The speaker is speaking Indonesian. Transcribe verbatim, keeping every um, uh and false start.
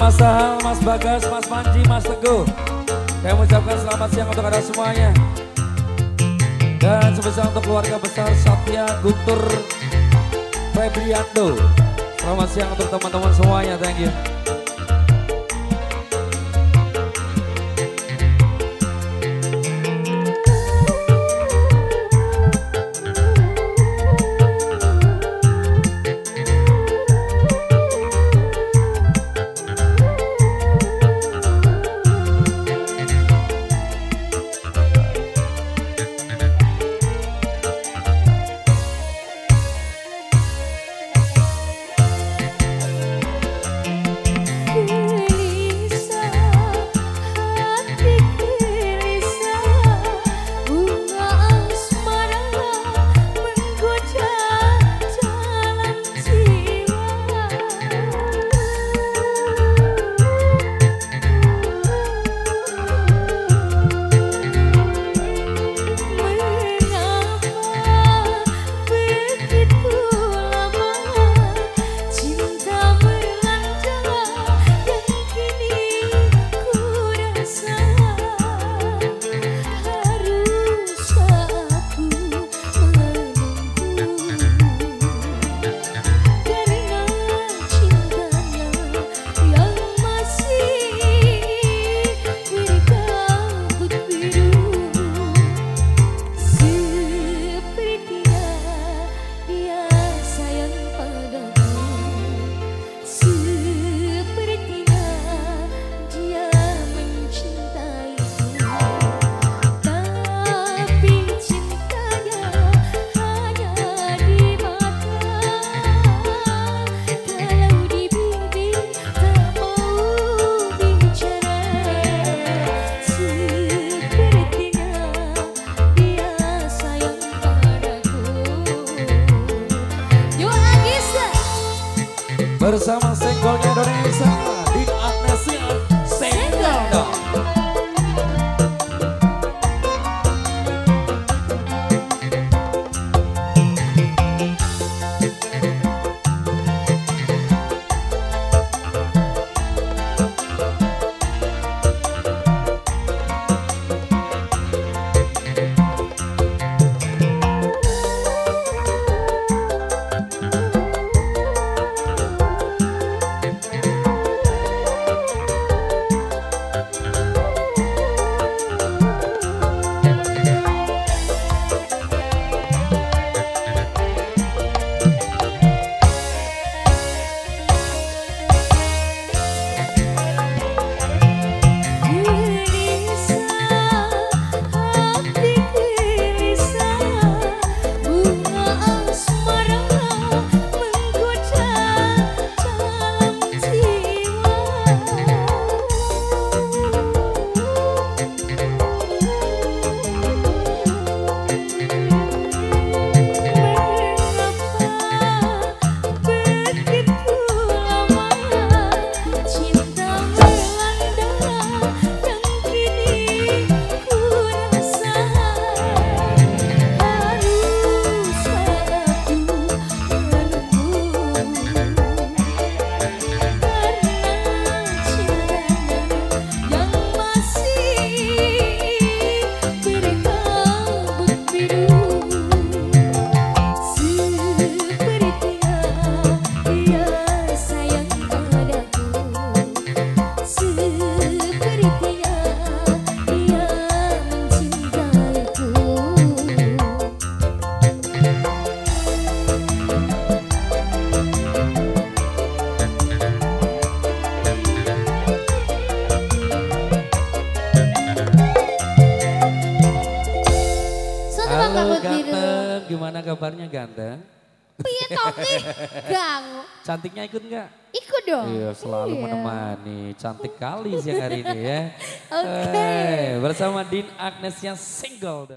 Mas Sahal, Mas Bagas, Mas Panji, Mas Teguh. Saya mengucapkan selamat siang untuk anda semuanya. Dan sebesar untuk keluarga besar Satya Guntur Febriando. Selamat siang untuk teman-teman semuanya, thank you. Bersama Senggolnya Indonesia, Din Agnesia, Senggol dong. Halo ganteng, gimana kabarnya ganteng? Piye Tommy? Gang. Cantiknya ikut nggak? Ikut dong. Iya, selalu iya. menemani. Cantik kali siang hari ini ya. Oke. Okay. Bersama Din Agnesia Single.